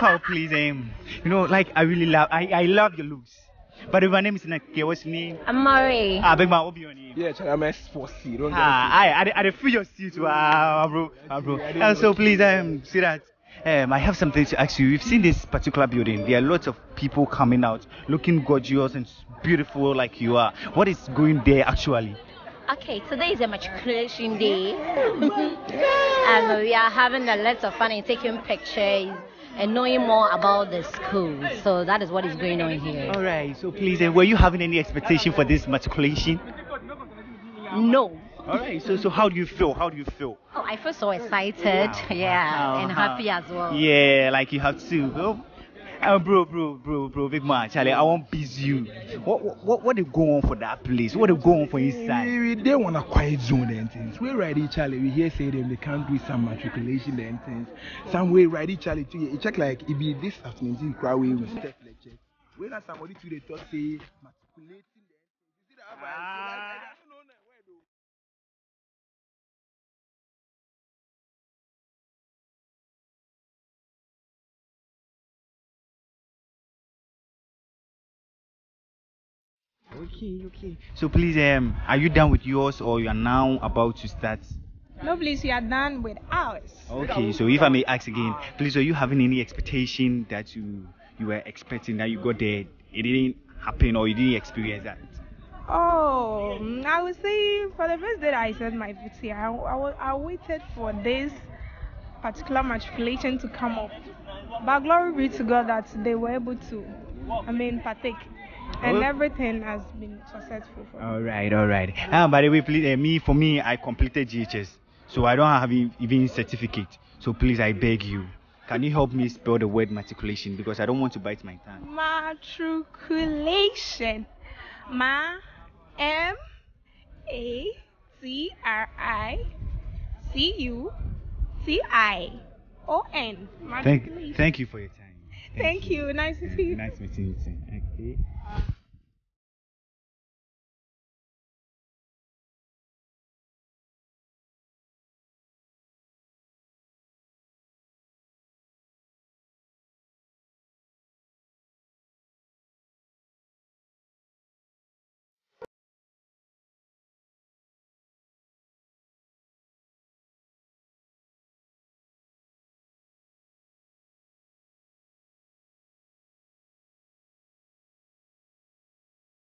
Oh, please, like I love your looks. But if my name is Nake, what's your name? I'm Murray. Big man, what be your name? Yeah, I'm S4C. Don't get I feel your seat, bro. And so please, see that. I have something to ask you. We've seen this particular building. There are lots of people coming out, looking gorgeous and beautiful like you are. What is going there actually? Okay, today is a matriculation day. And we are having a lot of fun and taking pictures and knowing more about the school. So that is what is going on here. All right. So please, were you having any expectation for this matriculation? No. All right. So how do you feel? Oh, I feel so excited. Yeah, and happy as well. Yeah, like you have to. Bro, big man, Charlie, I won't busy you. What they go on for that place? What they go on for inside? They want a quiet zone and things. We right each other. We hear say them they can't do some matriculation and things. Some way right each other too. You check like if it this afternoon you cry away with step lecture. When somebody to the talk say matriculating them. You see that? I don't know where though. Okay. So please, are you done with yours or you are now about to start? No, please, we are done with ours. Okay, so if I may ask again, please, are you having any expectation that you were expecting that you got there, it didn't happen or you didn't experience that? Oh, I would say for the first day I said my foot here, I waited for this particular matriculation to come up. But glory be to God that they were able to, partake. And everything has been successful for me. All right. By the way, please, for me, I completed GHS, so I don't have even certificate. So please, I beg you, can you help me spell the word matriculation because I don't want to bite my tongue. Matriculation. MATRICUTION. Thank you for your time. Thank you. Nice to see you. Nice meeting you too. Okay.